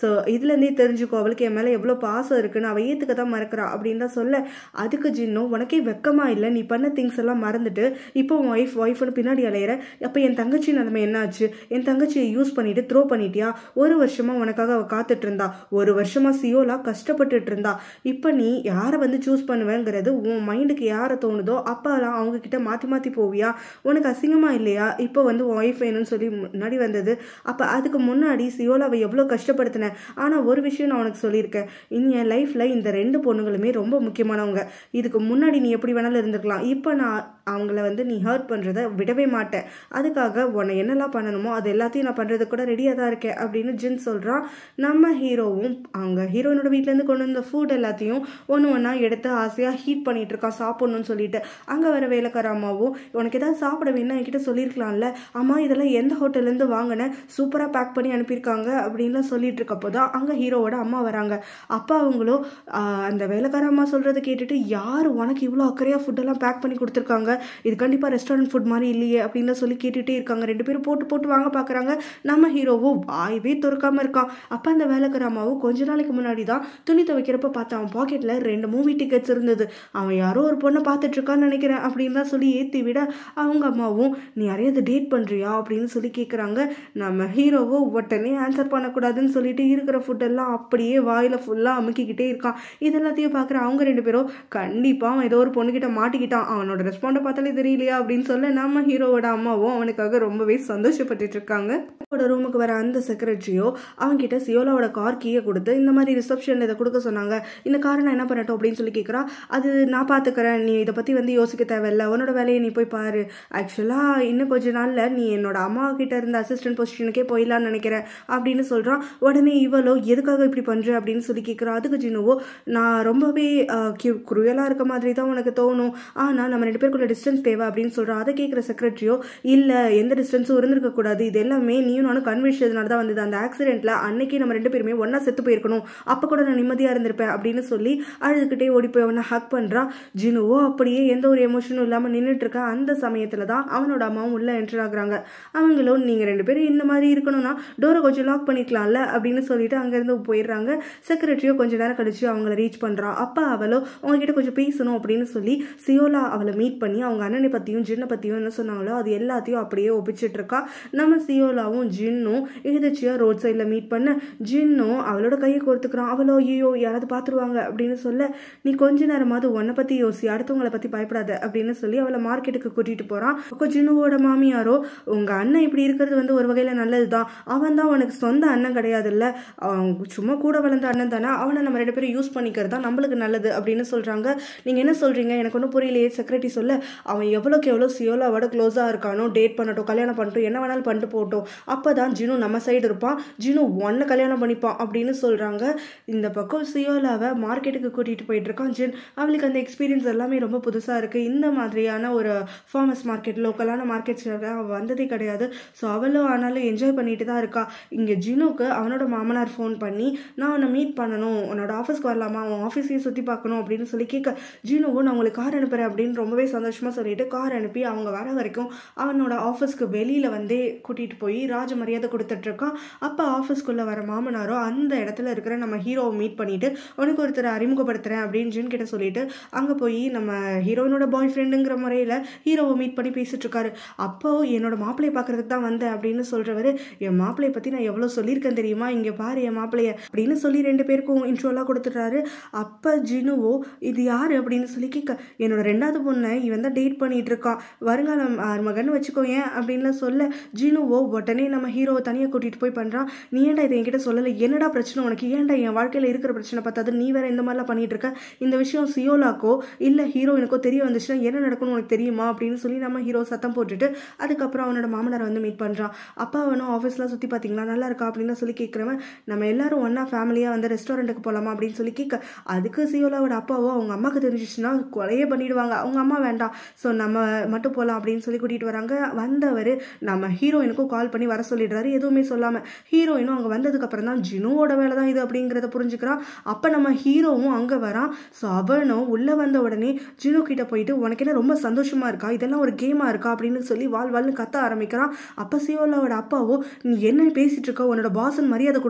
ஸோ இதுலேருந்தே தெரிஞ்சுக்கோ அவளுக்கு என் மேலே எவ்வளோ பாசம் இருக்குன்னு அவள் ஏற்றுக்க தான் மறக்கிறா அப்படின்னு தான் சொல்ல, அதுக்கு ஜின்னும் உனக்கே வெக்கமா இல்லை, நீ பண்ண திங்ஸ் எல்லாம் மறந்துட்டு இப்போ உன் ஒய்ஃப் ஒய்ஃப்னு பின்னாடி அலையிற, அப்போ என் தங்கச்சி நிலைமை என்னாச்சு, என் தங்கச்சியை யூஸ் பண்ணிட்டு த்ரோ பண்ணிட்டியா, ஒரு வருஷமா உனக்காக அவள் காத்துட்டு இருந்தா, ஒரு வருஷமா சியோலா கஷ்டப்பட்டுட்டு இருந்தா, இப்போ நீ யாரை வந்து சூஸ் பண்ணுவேங்கிறது உன் மைண்டுக்கு யாரை தோணுதோ அப்போலாம் அவங்க கிட்ட மாற்றி மாற்றி போவியா, உனக்கு அசிங்கமா இல்லையா இப்போ வந்து உன் ஒய்ஃப் வேணும்னு சொல்லி முன்னாடி வந்தது, அப்போ அதுக்கு முன்னாடி சியோலாவை எவ்வளோ கஷ்டப்படுத்தினேன், ஆனால் ஒரு விஷயம் நான் உனக்கு சொல்லியிருக்கேன், இனி என் லைஃப்பில் இந்த ரெண்டு பொண்ணுங்களுமே ரொம்ப முக்கியமானவங்க, இதுக்கு முன்னாடி நீ எப்படி வேணாலும் இருந்திருக்கலாம், இப்போ நான் அவங்கள வந்து நீ ஹர்ட் பண்ணுறத விடவே மாட்டேன், அதுக்காக உன்னை என்னெல்லாம் பண்ணணுமோ அது எல்லாத்தையும் நான் பண்ணுறது கூட ரெடியாக தான் இருக்கேன் அப்படின்னு ஜின் சொல்கிறான். நம்ம ஹீரோவும் அவங்க ஹீரோயினோட வீட்டிலேருந்து கொண்டு வந்த ஃபுட் எல்லாத்தையும் ஒன்று ஒன்றா எடுத்து ஆசையாக ஹீட் பண்ணிட்டு இருக்கான் சாப்பிட்ணுன்னு சொல்லிட்டு. அங்கே வர வேலைக்கார அம்மாவும் உனக்கு ஏதாவது சாப்பிட வேணும்னா என்கிட்ட சொல்லியிருக்கலாம்ல, அம்மா இதெல்லாம் எந்த ஹோட்டல்லேருந்து வாங்கினேன், சூப்பராக பேக் பண்ணி அனுப்பியிருக்காங்க அப்படின்லாம் சொல்லிட்டு இருக்கப்போ தான் அங்கே ஹீரோவோட அம்மா வராங்க. அப்போ அவங்களும் அந்த வேலைக்கார அம்மா சொல்கிறத கேட்டுட்டு யார் உனக்கு இவ்வளோ அக்கறையாக ஃபுட்டெல்லாம் பேக் பண்ணி கொடுத்துருக்காங்க, இது கண்டிப்பாக ரெஸ்டாரண்ட் ஃபுட் மாதிரி இல்லையே அப்படின்னு சொல்லி கேட்டுகிட்டே இருக்காங்க. ரெண்டு பேரும் போட்டு போட்டு வாங்க பார்க்குறாங்க. நம்ம ஹீரோவோ வாய்வே துறக்காமல் இருக்கான். அப்போ அந்த வேலைக்கார அம்மாவும் கொஞ்ச நாளைக்கு முன்னாடி தான் துணி துவைக்கிறப்ப பார்த்து அவன் பாக்கெட்டில் ரெண்டு மூவி டிக்கெட்ஸ் இருந்தது, அவன் யாரோ ஒரு பொண்ணை பார்த்துட்டு இருக்கான்னு நினைக்கிறேன் அப்படின்னு தான் சொல்லி ஏற்றி விட அவங்க அம்மாவும் நீ யாரையாவது டேட் பண்ணுறியா அப்படின்னு சொல்லி கேட்குறாங்க. நம்ம ஹீரோவோ உடனே ஆன்சர் பண்ணக்கூடாதுன்னு சொல்லிட்டு இருக்கிற ஃபுட்டெல்லாம் அப்படியே வாயில் ஃபுல்லாக அமுக்கிக்கிட்டே இருக்கான். இதெல்லாத்தையும் பார்க்குற அவங்க ரெண்டு பேரும் கண்டிப்பாக அவன் ஏதோ ஒரு பொண்ணுக்கிட்ட மாட்டிக்கிட்டான், அவனோட ரெஸ்பாண்டை பார்த்தாலே தெரியலையா அப்படின்னு சொல்ல நம்ம ஹீரோவோட அம்மாவும் அவனுக்காக ரொம்பவே சந்தோஷப்பட்டுட்டு இருக்காங்க. ரூமுக்கு வர அந்த செக்ரட்டரியோ அவன்கிட்ட சியோலாவோட கார் கீயை கொடுத்து இந்த மாதிரி ரிசப்ஷனில் இதை கொடுக்க சொன்னாங்க, இந்த காரை நான் என்ன பண்ணட்டும் அப்படின்னு சொல்லி கேட்குறா. அது நான் பார்த்துக்கிறேன், நீ இதை பற்றி வந்து யோசிக்க தேவையில்லை, உன்னோட வேலையை நீ போய் பாரு, ஆக்சுவலாக இன்னும் கொஞ்ச நாளில் நீ என்னோட அம்மா கிட்ட இருந்த அசிஸ்டன்ட் பொசிஷனுக்கே போயிடலான்னு நினைக்கிறேன் அப்படின்னு சொல்கிறான். உடனே இவளோ எதுக்காக இப்படி பண்ணுற அப்படின்னு சொல்லி கேட்குறா. அதுக்கு ஜின்னுவோ நான் ரொம்பவே குருயலாக இருக்க மாதிரி தான் உனக்கு தோணும், ஆனால் நம்ம ரெண்டு பேருக்குள்ள டிஸ்டன்ஸ் தேவை அப்படின்னு சொல்கிறான். அதை கேட்குற செக்ரட்டரியோ இல்லை எந்த டிஸ்டன்ஸும் இருந்திருக்கக்கூடாது, இது எல்லாமே நீயும் நானும் கன்வின்ஸ்னால தான் வந்தது, அந்த ஆக்சிடென்ட்ல அன்னைக்கு நம்ம ரெண்டு பேருமே ஒன்னா செத்து போயிருக்கணும், அப்போ கூட நான் நிம்மதியாக இருந்திருப்பேன் அப்படின்னு சொல்லி அழுதுகிட்டே ஓடி போய் அவனை ஹக் பண்ணுறா. ஜினுவோ அப்படியே எந்த ஒரு எமோஷனும் இல்லாமல் நின்றுட்டு இருக்கா. அந்த சமயத்தில் தான் அவனோட அம்மாவும் உள்ள என்டர் ஆகுறாங்க. அவங்களும் நீங்கள் ரெண்டு பேரும் இந்த மாதிரி இருக்கணும்னா டோரை கொஞ்சம் லாக் பண்ணிக்கலாம்ல அப்படின்னு சொல்லிட்டு அங்கேருந்து போயிடுறாங்க. செக்ரட்டரியோ கொஞ்ச நேரம் கழிச்சு அவங்கள ரீச் பண்ணுறா. அப்போ அவளோ அவங்ககிட்ட கொஞ்சம் பேசணும் அப்படின்னு சொல்லி சியோலா அவளை மீட் பண்ணி அவங்க அண்ணனை பற்றியும் ஜின்னை பற்றியும் என்ன சொன்னாங்களோ அது எல்லாத்தையும் அப்படியே ஒப்பிச்சிட்டு இருக்கா. நம்ம சியோலாவும் ஜின்னும் எதிர்ச்சியா ரோட் சைடில் மீட் பண்ண ஜின்னும் அவளோட கையை கோர்த்துக்கிறான். அவளோ ஐயோ யாராவது பார்த்துருவாங்க அப்படின்னு சொல்ல நீ கொஞ்ச நேரமாவது உன்னை பற்றி யோசி, அடுத்தவங்களை பற்றி பயப்படாத அப்படின்னு சொல்லி அவளை மார்க்கெட்டுக்கு கூட்டிகிட்டு போகிறான். அப்போ ஜின்னுவோட மாமியாரோ உங்கள் அண்ணன் இப்படி இருக்கிறது வந்து ஒரு வகையில் நல்லது தான், அவன் தான் உனக்கு சொந்த அண்ணன் கிடையாது இல்லை, சும்மா கூட வளர்ந்த அண்ணன் தானே, அவனை நம்ம ரெண்டு பேரும் யூஸ் பண்ணிக்கிறது தான் நம்மளுக்கு நல்லது அப்படின்னு சொல்கிறாங்க. நீங்கள் என்ன சொல்கிறீங்க எனக்கு ஒன்றும் புரியலையே. செக்ரட்டரி சொல்ல அவன் எவ்வளோக்கு எவ்வளோ சியோலாவோட க்ளோஸாக இருக்கானோ, டேட் பண்ணட்டும் கல்யாணம் பண்ணிட்டோம் என்ன வேணாலும் பண்ணிட்டு போட்டோம், அப்போ தான் ஜினு நம்ம சைடு இருப்பான், ஜினு ஒன்றை கல்யாணம் பண்ணிப்பான் அப்படின்னு சொல்கிறாங்க. இந்த பக்கம் சியோலாவை மார்க்கெட்டுக்கு கூட்டிகிட்டு போயிட்டு இருக்கான் ஜின். அவளுக்கு அந்த எக்ஸ்பீரியன்ஸ் எல்லாமே ரொம்ப புதுசாக இருக்குது. இந்த மாதிரியான ஒரு ஃபார்மஸ் மார்க்கெட் லோக்கலான மார்க்கெட்ஸ் அவள் வந்ததே கிடையாது. ஸோ அவளும் ஆனாலும் என்ஜாய் பண்ணிட்டு தான் இருக்கா. இங்கே ஜினுக்கு அவனோட மாமனார் ஃபோன் பண்ணி நான் உன்னை மீட் பண்ணணும், உன்னோட ஆஃபீஸ்க்கு வரலாமா, அவன் ஆஃபீஸையும் சுற்றி பார்க்கணும் அப்படின்னு சொல்லி கேட்க ஜினுவும் நான் உங்களுக்கு கார் அனுப்புகிறேன் அப்படின்னு ரொம்பவே சந்தோஷமாக சொல்லிட்டு கார் அனுப்பி அவங்க வர வரைக்கும் அவனோட ஆஃபீஸ்க்கு வெளியில் வந்து கூட்டிகிட்டு போய் ராஜ மரியாதை கொடுத்துட்ருக்கான். அப்போ ஆஃபீஸ்க்குள்ளே வர மாமனாரோ அந்த இடத்துல இருக்கிற நம்ம ஹீரோவை மீட் பண்ணிவிட்டு உனக்கு ஒருத்தரை அறிமுகப்படுத்துகிறேன் அப்படின்னு ஜின் கிட்ட சொல்லிட்டு அங்கே போய் நம்ம ஹீரோயினோட பாய் ஃப்ரெண்டுங்கிற முறையில் ஹீரோவை மீட் பண்ணி பேசிட்டு இருக்காரு. அப்போ என்னோட மாப்பிள்ளையை பார்க்கறதுக்கு தான் வந்தேன் அப்படின்னு சொல்கிறவர் என் மாப்பிள்ளையை பற்றி நான் எவ்வளோ சொல்லியிருக்கேன் தெரியுமா, இங்கே பாரு என் மாப்பிள்ளைய அப்படின்னு சொல்லி ரெண்டு பேருக்கும் இன்ட்ரோலாம் கொடுத்துட்றாரு. அப்போ ஜினுவோ இது யார் அப்படின்னு சொல்லி கேட்க என்னோட ரெண்டாவது பொண்ணை இவன் தான் டேட் பண்ணிட்டு இருக்கான், வருங்காலம் மகன் வச்சுக்கோ ஏன் அப்படின்லாம் சொல்ல ஜினுவோ உடனே நம்ம ஹீரோவை தனியாக கூட்டிகிட்டு போய் பண்ணுறான். நீ ஏன்டா இதை என்கிட்ட சொல்லலை, என்னடா பிரச்சனை உனக்கு, ஏன்டா என் வாழ்க்கையில் இருக்கிற பிரச்சனை பார்த்தாது நீ வேற இந்த மாதிரிலாம் பண்ணிட்டு இருக்க, இந்த விஷயம் சியோலாக்கோ இல்லை ஹீரோயினுக்கோ தெரிய வந்துச்சுன்னா என்ன நடக்கும்னு உனக்கு தெரியுமா அப்படின்னு சொல்லி நம்ம ஹீரோ சத்தம் போட்டுட்டு அதுக்கப்புறம் அவனோட மாமனாரை வந்து மீட் பண்ணுறான். அப்பா அவனும் ஆஃபீஸ்லாம் சுற்றி பார்த்தீங்களா நல்லா இருக்கா அப்படின்னு சொல்லி கேட்குறவன் நம்ம எல்லாரும் ஒன்றா ஃபேமிலியாக வந்து ரெஸ்டாரண்ட்டுக்கு போகலாமா அப்படின்னு சொல்லி கேட்க அதுக்கு சியோலாவோட அப்பாவோ அவங்க அம்மாவுக்கு தெரிஞ்சிச்சுன்னா கொலையே பண்ணிடுவாங்க, அவங்க அம்மா வேண்டாம், ஸோ நம்ம மட்டும் போகலாம் அப்படின்னு சொல்லி கூட்டிகிட்டு வராங்க. வந்தவர் நம்ம ஹீரோயினுக்கும் கால் பண்ணி வர சொல்லிடுறாரு, எதுவுமே சொல்லாமல். ஹீரோயினும் அங்கே வந்ததுக்கப்புறம் தான் ஜினுவோட வேலை தான் இது அப்படிங்கிறத புரிஞ்சுக்கிறான். அப்போ நம்ம ஹீரோவும் அங்கே வரான். ஸோ அவனும் உள்ளே வந்த உடனே ஜினு கிட்ட போயிட்டு உனக்கு என்ன ரொம்ப சந்தோஷமாக இருக்கா, இதெல்லாம் ஒரு கேமாக இருக்கா அப்படின்னு சொல்லி வால் வால்னு கத்த ஆரம்பிக்கிறான். அப்போ சியோலாவோட அப்பாவோ நீ என்ன பேசிட்டு இருக்க, உன்னோட பாசன் மரியாதை கொடுத்து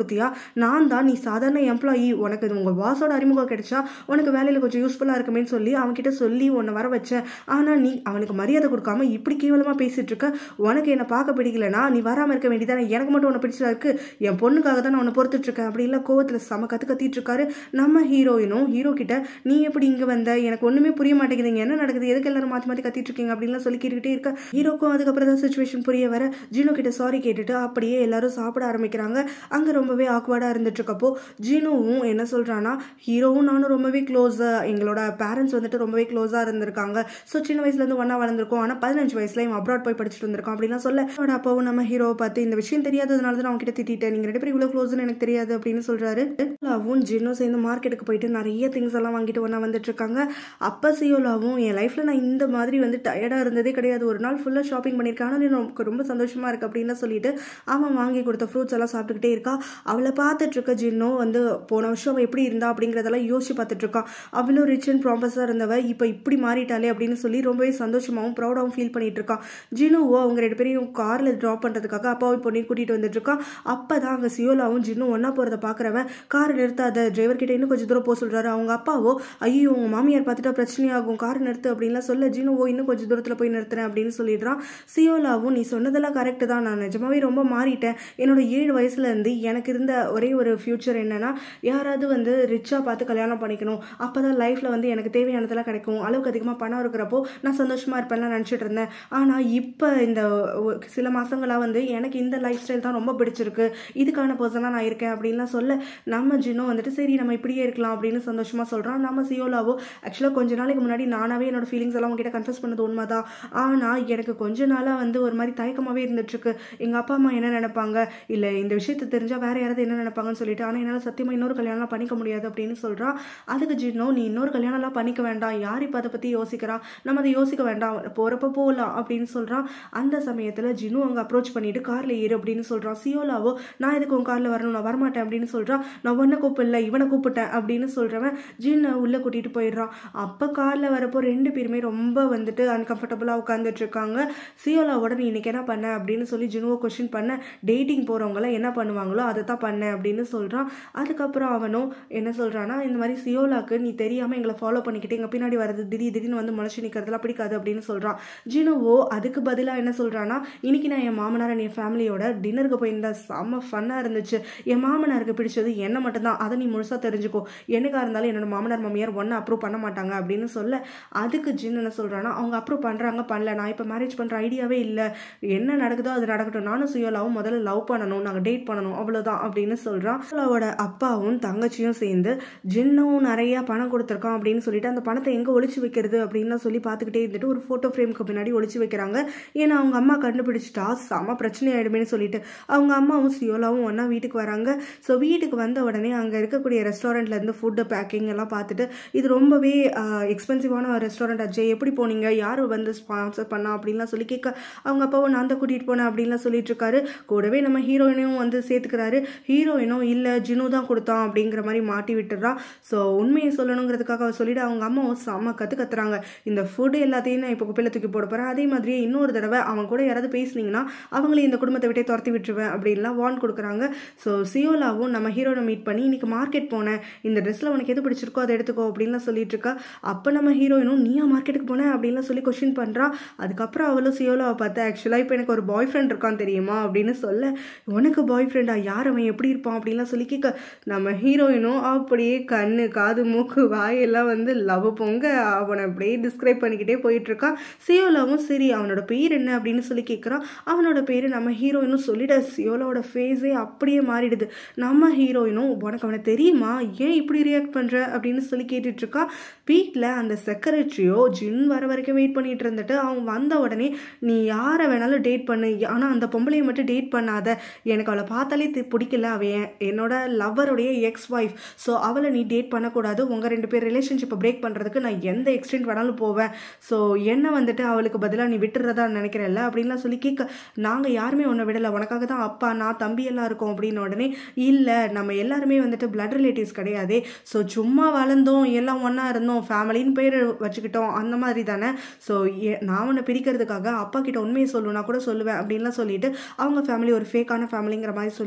கொடுத்தியா? நான் தான் நீ சாதாரண எம்ப்ளாயி, உனக்கு உங்கள் பாஸோட அறிமுகம் கிடைச்சா உனக்கு வேலையில் கொஞ்சம் யூஸ்ஃபுல்லாக இருக்குமேன்னு சொல்லி அவன்கிட்ட சொல்லி உன்னை வர வச்சேன். ஆனால் நீ அவனுக்கு மரியாதை கொடுக்காம இப்படி கேவலமாக பேசிட்டு இருக்க. உனக்கு என்னை பார்க்க பிடிக்கலனா நீ வராமல் இருக்க வேண்டியதானே. எனக்கு மட்டும் உன்னை பிடிச்சதா இருக்கு, என் பொண்ணுக்காக தான் நான் உன்னை பொறுத்துட்டு இருக்கேன் அப்படின்லாம் கோவத்தில் செம கற்று கத்திட்டு இருக்காரு. நம்ம ஹீரோயினும் ஹீரோ கிட்ட நீ எப்படி இங்கே வந்த, எனக்கு ஒன்றுமே புரிய மாட்டேங்குதுங்க, என்ன நடக்குது, எதுக்கு எல்லாரும் மாற்றி மாற்றி கத்திட்டு இருக்கீங்க அப்படின்லாம் சொல்லி கேட்டுக்கிட்டே இருக்க. ஹீரோக்கும் அதுக்கப்புறம் தான் சுச்சுவேஷன் புரிய வர ஜீனோ கிட்ட சாரி கேட்டுட்டு அப்படியே எல்லாரும் சாப்பிட ஆரம்பிக்கிறாங்க. அங்கே ரொம்பவே ஆக்வர்டாக இருந்துட்டு இருக்கப்போ ஜீனோவும் என்ன சொல்கிறான்னா, ஹீரோவும் நானும் ரொம்பவே க்ளோஸாக, எங்களோட பேரண்ட்ஸ் வந்துட்டு ரொம்பவே க்ளோஸாக இருந்திருக்காங்க. ஸோ சின்ன வயசுலேருந்து ஒன்றா வளர்ந்துருக்கோம். ஆனால் பதினஞ்சு வயசுல இவன் அப்ராட் போய் படிச்சுட்டு வந்திருக்கான் அப்படின்லாம் சொல்ல, அவனோட அப்பாவும் நம்ம ஹீரோவை பார்த்து இந்த விஷயம் தெரியாததுனால தான் அவன்கிட்ட திட்டேன், நீங்கள் ரெண்டு பேரும் இவ்வளோ க்ளோஸ்னு எனக்கு தெரியாது அப்படின்னு சொல்கிறாரு. சியோலாவும் ஜின்னோ சேர்ந்து மார்க்கெட்டுக்கு போயிட்டு நிறைய திங்ஸ் எல்லாம் வாங்கிட்டு ஒன்றா வந்துட்டு இருக்காங்க. அப்போ சியோலாவும் என் லைஃப்பில் நான் இந்த மாதிரி வந்து டயர்டாக இருந்ததே கிடையாது, ஒரு நாள் ஃபுல்லாக ஷாப்பிங் பண்ணியிருக்கேன், ஆனால் எனக்கு ரொம்ப சந்தோஷமாக இருக்குது அப்படின்னு சொல்லிட்டு அவன் வாங்கி கொடுத்த ஃப்ரூட்ஸ் எல்லாம் சாப்பிட்டுக்கிட்டே இருக்கா. அவளை பார்த்துட்டு இருக்க ஜின்னோ வந்து போன வருஷம் அவள் எப்படி இருந்தா அப்படிங்கிறதெல்லாம் யோசிச்சு பார்த்துட்டு இருக்கான். அவ்வளோ ரிச் அண்ட் ப்ராம்பஸாக இருந்தவ இப்போ இப்படி மாறிட்டாலே அப்படின்னு சொல்லி ரொம்பவே சந்தோஷமாகவும் ப்ரௌடாகவும் ஃபீல் பண்ணிட்டு இருக்கான். ஜின்னுவோ அவங்க ரெண்டு பேரையும் காரில் ட்ராப் பண்ணுறதுக்காக அப்பாவும் பொண்ணையும் கூட்டிகிட்டு வந்துட்டு இருக்கான். அப்போ தான் அங்கே சியோலாவும் ஜின்னும் ஒன்றா போகிறத பார்க்குறவன் காரை நிறுத்தாத, டிரைவர் கிட்ட இன்னும் கொஞ்சம் தூரம் போக சொல்கிறாரு. அவங்க அப்பாவோ ஐயோ உங்கள் மாமியார் பார்த்துட்டா பிரச்சனையாகும், காரை நிறுத்து அப்படின்லாம் சொல்ல ஜின்னுவோ இன்னும் கொஞ்சம் தூரத்தில் போய் நிறுத்துறேன் அப்படின்னு சொல்லிடுறான். சியோலாவும் நீ சொன்னதெல்லாம் கரெக்டு தான், நான் நிஜமாவே ரொம்ப மாறிட்டேன், என்னோட ஏழு வயசுலேருந்து எனக்கு இருந்த ஒரே ஒரு ஃபியூச்சர் என்னன்னா யாராவது வந்து ரிச்சாக பார்த்து கல்யாணம் பண்ணிக்கணும், அப்போ தான் லைஃப்பில் வந்து எனக்கு தேவையானதெல்லாம் கிடைக்கும், அளவுக்கு அதிகமாக பணம் இருக்கிறப்போ நான் சந்தோஷமாக இருப்பேன்லாம் நினச்சிட்டு இருந்தேன். ஆனால் இப்போ இந்த சில மாதங்களாக வந்து எனக்கு இந்த லைஃப் ஸ்டைல் தான் ரொம்ப பிடிச்சிருக்கு, இதுக்கான பர்சனாக நான் இருக்கேன் அப்படின்லாம் சொல்ல நம்ம ஜின்னோ வந்துட்டு சரி நம்ம இப்படியே இருக்கலாம் அப்படின்னு சந்தோஷமாக சொல்கிறான். நம்ம சியோலாவோ ஆக்சுவலாக கொஞ்ச நாளைக்கு முன்னாடி நானாவே என்னோட ஃபீலிங்ஸ் எல்லாம் உங்ககிட்ட கன்ஃபஸ் பண்ணது உண்மை தான், ஆனால் எனக்கு கொஞ்ச நாளாக வந்து ஒரு மாதிரி தயக்கமாகவே இருந்துட்டுருக்கு, எங்கள் அப்பா அம்மா என்ன நினைப்பாங்க, இல்லை இந்த விஷயத்தை தெரிஞ்சால் வேறு யாராவது என்ன நினைப்பாங்கன்னு சொல்லிட்டு, ஆனால் என்னால் சத்தியமாக இன்னொரு கல்யாணம்லாம் பண்ணிக்க முடியாது அப்படின்னு சொல்கிறான். அதுக்கு ஜின்னோ நீ இன்னொரு கல்யாணம்லாம் பண்ணிக்க வேண்டாம், யார் இப்போ அதை பற்றி யோசிக்கிறா, நம்ம அதை யோசிக்க வேண்டாம், போகிறப்ப போகலாம் அப்படின்னு சொல்கிறான். அந்த சமயத்தில் ஜின்னு அங்கே அப்ரோச் பண்ணிட்டு காரில் ஏறு அப்படின்னு சொல்கிறான். சியோலாவோ நான் எதுக்கு உன் காரில் வரணும், நான் வரமாட்டேன் அப்படின்னு சொல்கிறான். நான் ஒன்றை கூப்பிடல இவனை கூப்பிட்டேன் அப்படின்னு சொல்கிறவன் ஜின்னை உள்ளே கூட்டிகிட்டு போயிடுறான். அப்போ காரில் வரப்போ ரெண்டு பேருமே ரொம்ப வந்துட்டு அன்கம்ஃபர்டபுளாக உட்காந்துட்டு இருக்காங்க. சியோலாவோட நீ இன்னைக்கு என்ன பண்ண அப்படின்னு சொல்லி ஜின்னுவை கொஸ்டின் பண்ண, டேட்டிங் போகிறவங்களாம் என்ன பண்ணுவாங்களோ அதை தான் பண்ண அப்படின்னு சொல்கிறான். அதுக்கப்புறம் அவனும் என்ன சொல்கிறான்னா, இந்த மாதிரி சியோலாக்கு நீ தெரியாமல் எங்களை ஃபாலோ பண்ணிக்கிட்டு எங்கள் பின்னாடி வரது திடீர் திடீர்னு வந்து முளைச்சி நிற்கிறதுலாம் பிடிக்காது அப்படின்னு சொல்கிறான். ஜினுவோ அதுக்கு பதிலாக என்ன சொல்கிறான்னா, இன்னைக்கு நான் என் மாமனார் என் ஃபேமிலியோட டின்னருக்கு போயிருந்தா செம்ம ஃபன்னாக இருந்துச்சு, என் மாமனாருக்கு பிடிச்சது என்ன மட்டும்தான், அதை நீ முழுசாக தெரிஞ்சுக்கோ, என்னைக்காக இருந்தாலும் என்னோட மாமனார் மாமியார் ஒன்று அப்ரூவ் பண்ண மாட்டாங்க அப்படின்னு சொல்ல, அதுக்கு ஜின் என்ன சொல்கிறான்னா, அவங்க அப்ரூவ் பண்ணுறாங்க பண்ணல, நான் இப்போ மேரேஜ் பண்ணுற ஐடியாவே இல்லை, என்ன நடக்குதோ அது நடக்கட்டும், நானும் சியோலாவும் முதல்ல லவ் பண்ணணும், நாங்கள் டேட் பண்ணணும் அவ்வளோதான் அப்படின்னு சொல்கிறான். சியோலாவோட அப்பாவும் தங்கச்சியும் சேர்ந்து ஜின்னும் நிறைய பணம் கொடுத்துருக்கான் அப்படின்னு சொல்லிட்டு அந்த பணத்தை எங்கே ஒழிச்சு வைக்கிறது அப்படின்னு சொல்லி பார்த்துக்கிட்டே இருந்துட்டு ஒரு ஃபோட்டோ ஃப்ரேமுக்கு பின்னாடி ஒழிச்சு வைக்கிறாங்க. ஏன்னா அவங்க அம்மா கண்டுபிடிச்சிட்டா செம பிரச்சனை ஆகிடுமேனு சொல்லிட்டு அவங்க அம்மாவும் சியோலாவும் ஒன்றா வீட்டுக்கு வராங்க. ஸோ வீட்டுக்கு வந்த உடனே அங்கே இருக்கக்கூடிய ரெஸ்டாரண்ட்லேருந்து ஃபுட்டு பேக்கிங் எல்லாம் பார்த்துட்டு இது ரொம்பவே எக்ஸ்பென்சிவான ஒரு ரெஸ்டாரண்ட் ஆச்சு, எப்படி போனீங்க, யார் வந்து ஸ்பான்சர் பண்ணா அப்படின்லாம் சொல்லி கேட்க அவங்க அப்பாவும் நான் தான் கூட்டிகிட்டு போனேன் அப்படின்லாம் சொல்லிட்டு இருக்காரு. கூடவே நம்ம ஹீரோயினையும் வந்து சேர்த்துக்கிறாரு. ஹீரோயினும் இல்லை ஜின்னு தான் கொடுத்தான் அப்படிங்கிற மாதிரி மாட்டி விட்டுறா. ஸோ உண்மையை சொல்லணுங்கிறதுக்காக அவர் சொல்லிட்டு அவங்க அம்மாவும் செம்ம கற்று கத்துறாங்க, இந்த ஃபுட்டு எல்லாத்தையும் நான் இப்போ குப்பையில் தூக்கி போட போகிறேன், அதே மாதிரியே இன்னொரு தடவை அவன் கூட யாராவது பேசுனீங்கன்னா அவங்களையும் இந்த குடும்பத்தை விட்டே துரத்தி விட்டுருவேன் அப்படின்லாம் வார்ன் கொடுக்குறாங்க. ஸோ சியோலாவும் நம்ம ஹீரோனை மீட் பண்ணி இன்னைக்கு மார்க்கெட் போனேன், இந்த ட்ரெஸ்ஸில் உனக்கு எது பிடிச்சிருக்கோ அதை எடுத்துக்கோ அப்படின்லாம் சொல்லிட்டு இருக்கா. அப்போ நம்ம ஹீரோயினும் நீயா மார்க்கெட்டுக்கு போனேன் அப்படின்லாம் சொல்லி கொஸ்டின் பண்ணுறா. அதுக்கப்புறம் அவளும் சியோலாவை பார்த்து ஆக்சுவலாக இப்போ எனக்கு ஒரு பாய் ஃப்ரெண்ட் இருக்கான் தெரியுமா அப்படின்னு சொல்ல, உனக்கு பாய் ஃப்ரெண்டா, யார் அவன் எப்படி இருப்பான் அப்படின்லாம் சொல்லி கேட்க நம்ம ஹீரோயினும் அப்படியே கண்ணு காது மூக்கு வாயெல்லாம் வந்து லவ் பொங்க அவனை அப்படியே டிஸ்கிரைப் பண்ணிக்கிட்டே போயிட்டு இருக்கான். சியோலாவும் சரி அவனோட பேர் என்ன அப்படின்னு சொல்லி கேட்குறான். அவனோட பேர் நம்ம ஹீரோயினும் சொல்லிட சியோலாவோட ஃபேஸே அப்படியே மாறிடுது. நம்ம ஹீரோயினும் உனக்கு அவனை தெரியுமா, ஏன் இப்படி ரியாக்ட் பண்ணுற அப்படின்னு சொல்லி கேட்டுட்டு இருக்கா. வீட்டில் அந்த செக்ரட்டரியோ ஜின் வர வரைக்கும் வெயிட் பண்ணிட்டு இருந்துட்டு அவன் வந்த உடனே நீ யாரை வேணாலும் டேட் பண்ணு, ஆனால் அந்த பொம்பளையை மட்டும் டேட் பண்ணாத, எனக்கு அவளை பார்த்தாலே பிடிக்கல, அவன் என்னோட லவ்வருடைய எக்ஸ் ஒய்ஃப், ஸோ அவளை நீ டேட் பண்ணக்கூடாது, உங்கள் ரெண்டு பேர் ரிலேஷன்ஷிப்பை பிரேக் பண்ணுறதுக்கு நான் எந்த எக்ஸ்டென்ட் வேணாலும் போவேன், ஸோ என்ன வந்துட்டு அவளுக்கு பதிலாக நீ விட்டுறதா நினைக்கிறல்ல அப்படின்லாம் சொல்லி கேட்க, நாங்கள் யாருமே உன்னை விடலை, உனக்காக தான் அப்பா நான் தம்பி எல்லாம் இருக்கோம் அப்படின்னு உடனே இல்லை நம்ம எல்லாருமே வந்துட்டு பிளட் ரிலேட்டிவ்ஸ் கிடையாது, ஸோ சும்மா வளர்ந்தோம் எல்லாம் ஒன்றா இருந்தோம் ஃபேமிலின்னு பேர் வச்சுக்கிட்டோம் அந்த மாதிரி தானே, ஸோ நான் உன்னை பிரிக்கிறதுக்காக அப்பா கிட்ட உண்மையை சொல்லுவேன் கூட சொல்லுவேன் அப்படின்லாம் சொல்லிட்டு அவங்க ஃபேமிலி ஒரு ஃபேக்கான ஃபேமிலிங்கிற மாதிரி சொல்லிட்டு இருக்கா.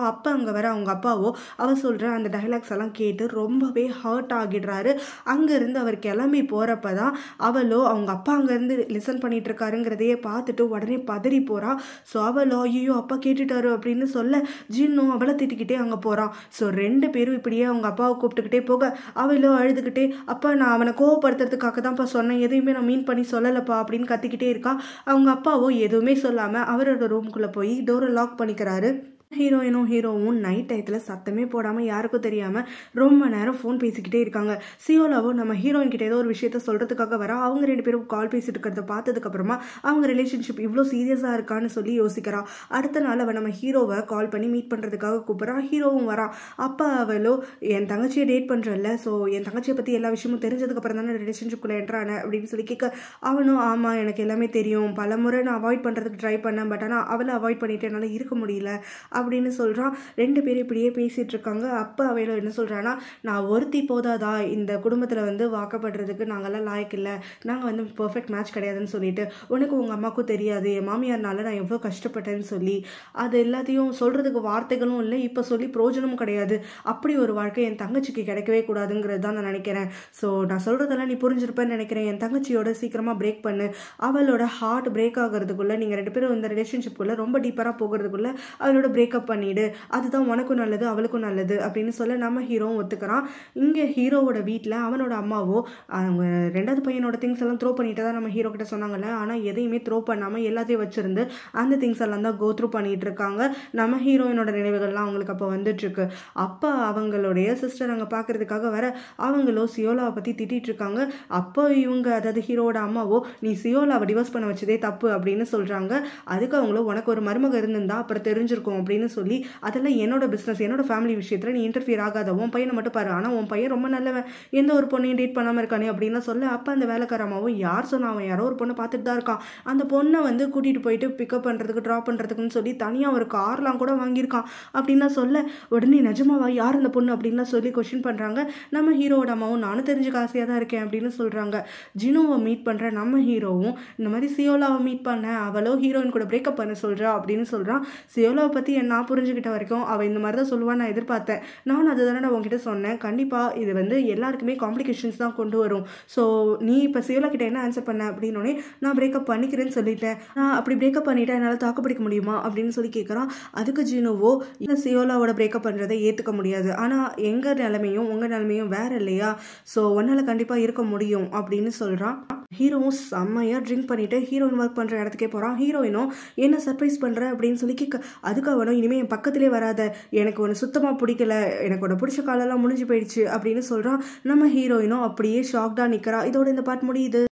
அப்போ அங்கே வர அவங்க அப்பாவோ அவள் சொல்கிற அந்த டைலாக்ஸ் எல்லாம் கேட்டு ரொம்பவே ஹர்ட் ஆகிடுறாரு. அங்கேருந்து அவர் கிளம்பி போகிறப்ப தான் அவளோ அவங்க அப்பா அங்கேருந்து லிசன் பண்ணிட்டு இருக்காருங்கிறதையே பார்த்துட்டு உடனே பதறி போகிறா. ஸோ அவளோ ஐயோ அப்பா கேட்டுட்டாரு அப்படின்னு சொல்ல ஜின்னும் அவளை திட்டிக்கிட்டே அங்கே போகிறான். ஸோ ரெண்டு பேரும் இப்படியே அவங்க அப்பாவை கூப்பிட்டுக்கிட்டே போக அவளோ அழுதுகிட்டே அப்பா நான் அவனை கோவப்படுத்துறதுக்காக தான்ப்பா சொன்னேன், எதையுமே நான் மீன் பண்ணி சொல்லலப்பா அப்படின்னு கத்திக்கிட்டே இருக்கா. அவங்க அப்பாவோ எதுவுமே சொல்லாமல் அவரோட ரூம்குள்ளே போய் டோரை லாக் பண்ணிக்கிறாரு. ஹீரோயினும் ஹீரோவும் நைட் டயத்தில் சத்தமே போடாமல் யாருக்கும் தெரியாமல் ரொம்ப நேரம் ஃபோன் பேசிக்கிட்டே இருக்காங்க. சியோலாவோ நம்ம ஹீரோயின் கிட்ட ஏதோ ஒரு விஷயத்த சொல்கிறதுக்காக வர அவங்க ரெண்டு பேரும் கால் பேசிட்டு இருக்கிறத பார்த்ததுக்கப்புறமா அவங்க ரிலேஷன்ஷிப் இவ்வளோ சீரியஸாக இருக்கான்னு சொல்லி யோசிக்கிறா. அடுத்த நாள் அவள் நம்ம ஹீரோவை கால் பண்ணி மீட் பண்ணுறதுக்காக கூப்பிட்றா. ஹீரோவும் வரா. அப்போ அவளோ என் தங்கச்சியை டேட் பண்ணுறல்ல, ஸோ என் தங்கச்சியை பற்றி எல்லா விஷயமும் தெரிஞ்சதுக்கப்புறம் தானே ரிலேஷன்ஷிப்குள்ளே என்ட்ரானே அப்படின்னு சொல்லி கேட்க அவனும் ஆமாம் எனக்கு எல்லாமே தெரியும், பல முறை நான் அவாய்ட் பண்ணுறதுக்கு ட்ரை பண்ணேன், பட் ஆனால் அவளை அவாய்ட் பண்ணிட்டு என்னால் இருக்க முடியல அப்படின்னு சொல்கிறான். ரெண்டு பேரும் இப்படியே பேசிகிட்டு இருக்காங்க. அப்போ அவையில என்ன சொல்கிறான்னா நான் ஒருத்தி போதாதா இந்த குடும்பத்தில் வந்து வாக்கப்படுறதுக்கு நாங்கள்லாம் லாய்க்கு இல்லை, நாங்கள் வந்து பர்ஃபெக்ட் மேட்ச் கிடையாதுன்னு சொல்லிட்டு உனக்கு உங்கள் அம்மாவுக்கும் தெரியாது என் மாமியார்னால நான் எவ்வளோ கஷ்டப்பட்டேன்னு சொல்லி அது எல்லாத்தையும் சொல்கிறதுக்கு வார்த்தைகளும் இல்லை, இப்போ சொல்லி பிரோஜனமும் கிடையாது. அப்படி ஒரு வாழ்க்கை என் தங்கச்சிக்கு கிடைக்கவே கூடாதுங்கிறது தான் நான் நினைக்கிறேன். ஸோ நான் சொல்கிறதெல்லாம் நீ புரிஞ்சிருப்பேன்னு நினைக்கிறேன். என் தங்கச்சியோட சீக்கிரமாக பிரேக் பண்ணு, அவளோட ஹார்ட் பிரேக் ஆகிறதுக்குள்ளே நீங்கள் ரெண்டு பேரும் இந்த ரிலேஷன்ஷிப்புக்குள்ளே ரொம்ப டீப்பராக போகிறதுக்குள்ளே அவளோட பிரேக்கப் பண்ணிடு, அதுதான் உனக்கும் நல்லது அவளுக்கும் நல்லது அப்படின்னு சொல்ல நம்ம ஹீரோவும் ஒத்துக்கிறான். இங்கே ஹீரோவோட வீட்டில் அவனோட அம்மாவோ அவங்க ரெண்டாவது பையனோட திங்ஸ் எல்லாம் த்ரோ பண்ணிட்டு தான் நம்ம ஹீரோ கிட்ட சொன்னாங்கல்ல, ஆனால் எதையுமே த்ரோ பண்ணாமல் எல்லாத்தையும் வச்சிருந்து அந்த திங்ஸ் எல்லாம் தான் கோ த்ரூ பண்ணிட்டு இருக்காங்க. நம்ம ஹீரோயினோட நினைவுகள்லாம் அவங்களுக்கு அப்போ வந்துட்டு இருக்கு. அப்போ அவங்களுடைய சிஸ்டர் அங்கே பார்க்கறதுக்காக வர அவங்களோ சியோலாவை பற்றி திட்டிட்டு இருக்காங்க. அப்போ இவங்க அதாவது ஹீரோவோட அம்மாவோ நீ சியோலாவை டிவோர்ஸ் பண்ண வச்சதே தப்பு அப்படின்னு சொல்கிறாங்க. அதுக்கு அவங்களோ உனக்கு ஒரு மருமக இருந்திருந்தா அப்புறம் தெரிஞ்சிருக்கும் அப்படின்னு சொல்லி அதெல்லாம் என்னோட பிஸ்னஸ் என்னோட ஃபேமிலி விஷயத்தில் நீ இன்டர்ஃபியர் ஆகாத, உன் பையனை மட்டும் பாரு, ஆனால் உன் பையன் ரொம்ப நல்லவன், எந்த ஒரு பொண்ணையும் டேட் பண்ணாமல் இருக்கானே அப்படின்னு சொல்ல அப்போ அந்த வேலைக்காரமாவும் யார் சொன்னா அவன் யாரோ ஒரு பொண்ணை பார்த்துட்டு தான் இருக்கான், அந்த பொண்ணை வந்து கூட்டிகிட்டு போயிட்டு பிக்கப் பண்ணுறதுக்கு ட்ராப் பண்ணுறதுக்குன்னு சொல்லி தனியாக ஒரு கார்லாம் கூட வாங்கியிருக்கான் அப்படின்னா சொல்ல உடனே நிஜமாவா யார் அந்த பொண்ணு அப்படின்லாம் சொல்லி கொஸ்டின் பண்ணுறாங்க. நம்ம ஹீரோவோட அம்மாவும் நானும் தெரிஞ்சுக்க ஆசையாக தான் இருக்கேன் அப்படின்னு சொல்கிறாங்க. ஜினுவை மீட் பண்ணுற நம்ம ஹீரோவும் இந்த மாதிரி சியோலாவை மீட் பண்ண அவளோ ஹீரோயின் கூட பிரேக்கப் பண்ண சொல்கிறா அப்படின்னு சொல்கிறான். சியோலாவை பற்றி நான் புரிஞ்சுக்கிட்ட வரைக்கும் அவள் இந்த மாதிரி தான் சொல்லுவான்னு நான் எதிர்பார்த்தேன், நான் அதை தானே நான் உங்ககிட்ட சொன்னேன், கண்டிப்பாக இது வந்து எல்லாருக்குமே காம்ப்ளிகேஷன்ஸ் தான் கொண்டு வரும், ஸோ நீ இப்போ சியோலா கிட்ட என்ன ஆன்சர் பண்ண அப்படின்னோடனே நான் பிரேக்கப் பண்ணிக்கிறேன்னு சொல்லிட்டேன், நான் அப்படி பிரேக்கப் பண்ணிட்டேன் என்னால் தாக்குப்பிடிக்க முடியுமா அப்படின்னு சொல்லி கேட்குறான். அதுக்கு ஜீனுவோ இந்த சியோலாவோட பிரேக்கப் பண்ணுறதை ஏற்றுக்க முடியாது, ஆனால் எங்கள் நிலைமையும் உங்கள் நிலைமையும் வேறு இல்லையா, ஸோ உன்னால் கண்டிப்பாக இருக்க முடியும் அப்படின்னு சொல்கிறான். ஹீரோவும் செம்மையாக ட்ரிங்க் பண்ணிவிட்டு ஹீரோயின் ஒர்க் பண்ணுற இடத்துக்கே போகிறான். ஹீரோயினும் என்ன சர்ப்ரைஸ் பண்ணுற அப்படின்னு சொல்லி கேட்க அதுக்கு அவனும் இனிமேல் என் பக்கத்திலே வராத, எனக்கு ஒன்று சுத்தமாக பிடிக்கல, எனக்கு ஒன்று பிடிச்ச காலெல்லாம் முடிஞ்சு போயிடுச்சு அப்படின்னு சொல்கிறான். நம்ம ஹீரோயினும் அப்படியே ஷாக்டாக நிற்கிறா. இதோட இந்த பாட்டு முடியுது.